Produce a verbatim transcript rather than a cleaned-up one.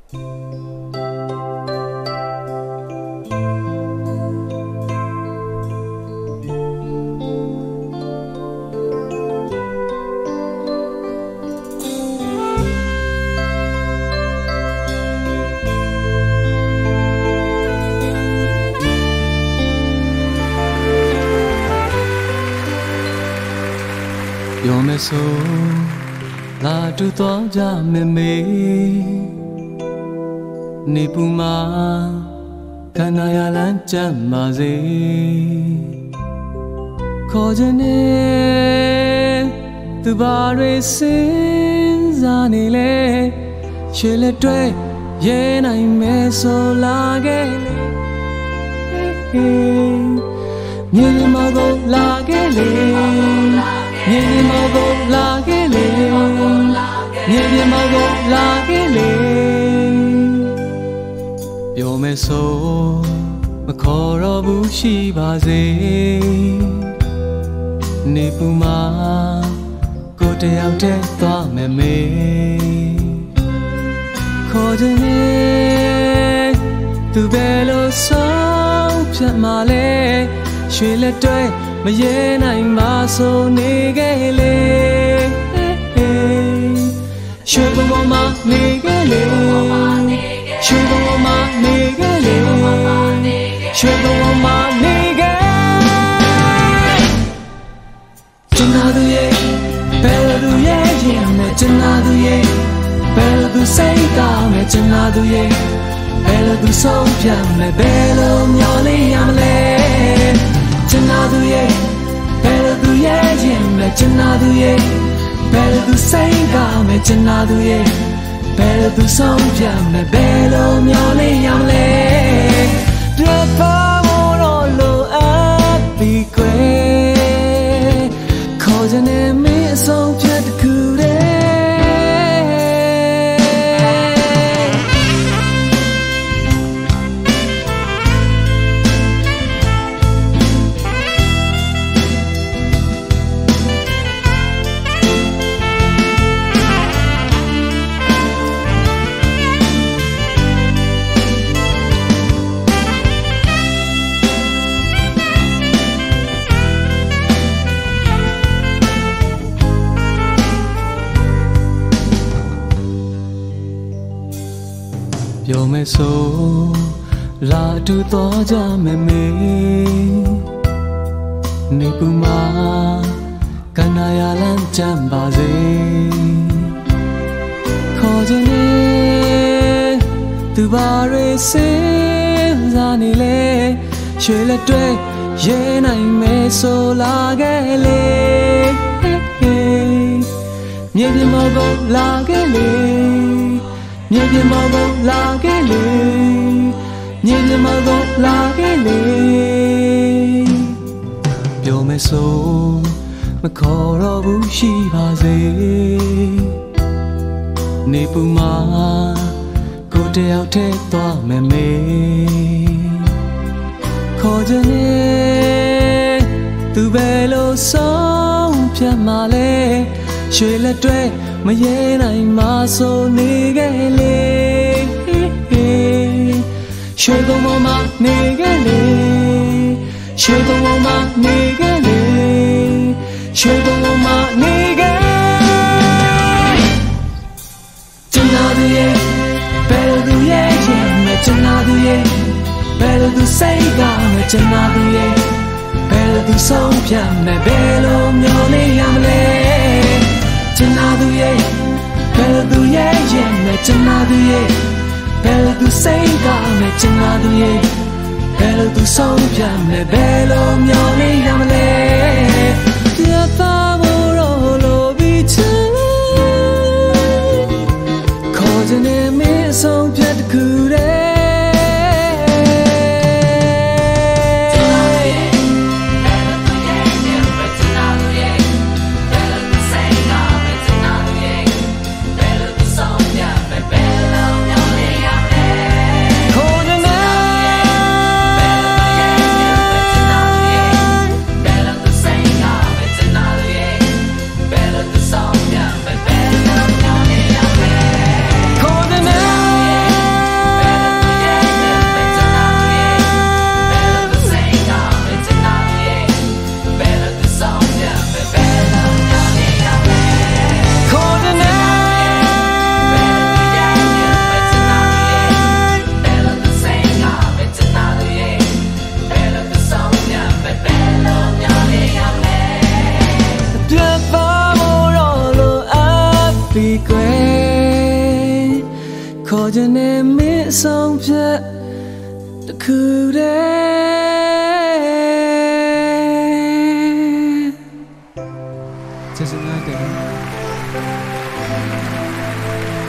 ပြောမယ်ဆိုလာတူတော့ကြမယ်မေနေပူမှာခန္ဓာရလန်းကြမ်းပါစေခေါ်ခြင်းနဲ့သူဘာတွေစဉ်းစားနေလဲရွှေလက်တွဲရဲနိုင်မယ်ဆိုလာခဲ့လေမြေပြင်မှာကိုလာခဲ့လေမြေပြင်မှာကိုလာခဲ့လေမြေပြင်မှာကိုလာခဲ့လေပြောမယ်ဆိုမခေါ်တော့ဘူးရှိပါစေနေပူမှာကိုတယောက်တည်းသွားမယ်မေခေါ်ခြင်းနဲ့သူပဲလို့ဆုံးဖြတ်မှလဲရွှေလက်တွဲမရဲနိုင်ပါဆိုနေခဲ့လေရွှေဘုံပေါ်မှာနေခဲ့လေရွှေဘုံပေါ်မှာနေခဲ့လေရွှေဘုံပေါ်မှာနေခဲ့ကျန်သူရဲ့ဘယ်လိုရဲ့ရင်နဲ့ကျန်သူရဲ့ဘယ်လိုစိတ်ကမဲ့ကျန်သူရဲ့ဘယ်လိုဆုံးဖြတ်မဲ့ဘယ်လိုမျောလေးရမလဲကျန်သူရဲ့ဘယ်လိုရဲ့ရင်မဲ့ကျန်သူရဲ့ဘယ်လိုစိတ်ကမဲ့ကျန်သူရဲ့ဘယ်လိုဆုံးဖြတ်မဲ့ဘယ်လိုမျောလေးရမလဲပြတ်ပါမို့တော့လိုအပ်ပြီးကွယ်ခေါ်ခြင်းနဲ့မင်းအဆုံးဖြတ်တခုတည်းပြောမယ်ဆိုလာတူတော့ကြမယ်မေနေပူမှာကန္နာရလန်းကြမ်းပါစေခေါ်ခြင်းနဲ့သူဘာတွေစဉ်းစားနေလဲရွှေလက်တွဲရဲနိုင်မယ်ဆိုလာခဲ့လေမြေပြင်မှာကိုလာခဲ့လေမြေပြင်မှာကိုလာခဲ့လေမြေပြင်မှာကိုလာခဲ့လေပြောမယ်ဆိုမခေါ်တော့ဘူးရှိပါစေနေပူမှာကိုတယောက်တည်းသွားမယ်မေခေါ်ခြင်းနဲ့သူပဲလို့ဆုံးဖြတ်မှလဲရွှေလက်တွဲမရဲနိုင်မှဆိုနေခဲ့လေရွှေဘုံပေါ်မှာနေခဲ့လေရွှေဘုံပေါ်မှာနေခဲ့လေရွှေဘုံပေါ်မှာနေခဲ့ကျန်သူရဲ့ဘယ်လိုရဲ့ရင်မဲ့ကျန်သူရဲ့ဘယ်လိုစိတ်ကမဲ့ကျန်သူရဲ့ဘယ်လိုဆုံးဖြတ်မဲ့ဘယ်လိုမျောလေးရမလဲကျန်သူရဲ့ဘယ်လိုရဲ့ရင်မဲ့ကျန်သူရဲ့ဘယ်လိုစိတ်ကမဲ့ကျန်သူရဲ့ဘယ်လိုဆုံးဖြတ်မဲ့ဘယ်လိုမျောလေးရမလဲပြတ်သားဖို့တော့လိုပြီးချင်ခေါ်ခြင်းနဲ့မင်းဆုံးဖြတ်တခုတည်း Call the name ပြီကွယ်ခေါ်ချင်တဲ့မင်းအဆုံးဖြတ်တခုတည်းကျေးဇူးများတယ်